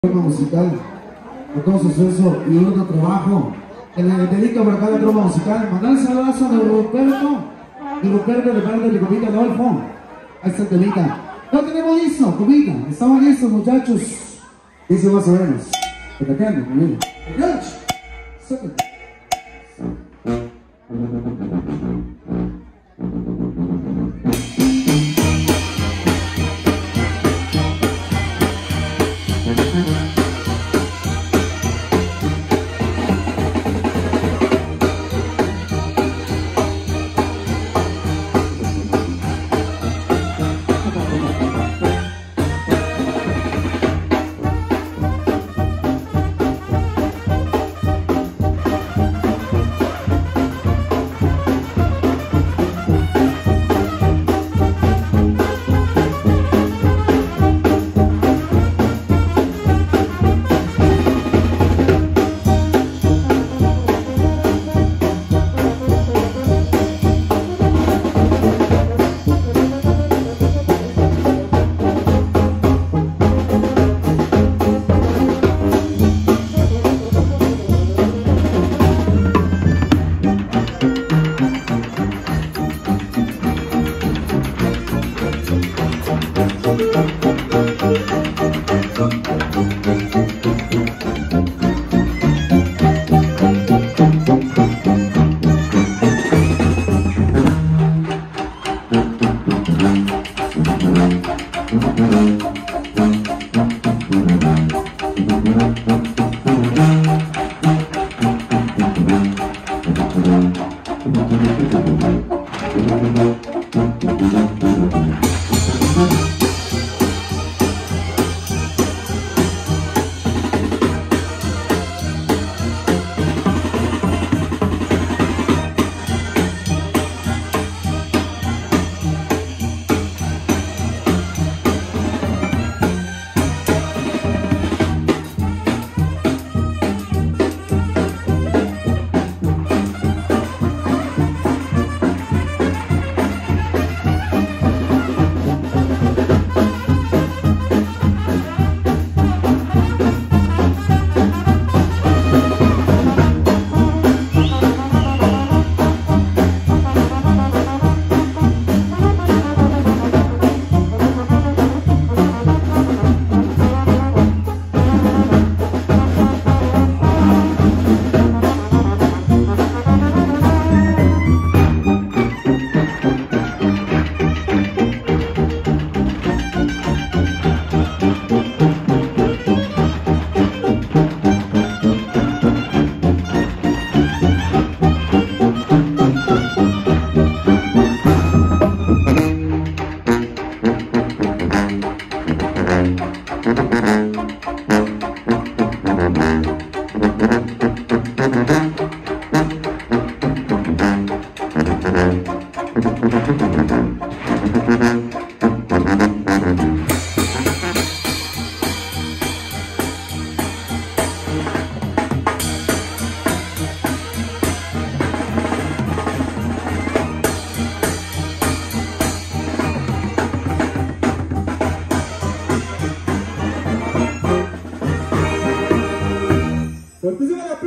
musical, a todo su esfuerzo y otro trabajo que le dedica por acá la trova musical. Mandar un saludazo de Ruperto de parte de Cubita Adolfo. Ahí está el temita. No tenemos listo, Cubita, estamos listos, muchachos. Dice más o menos. Pecateando conmigo. Cortesía de la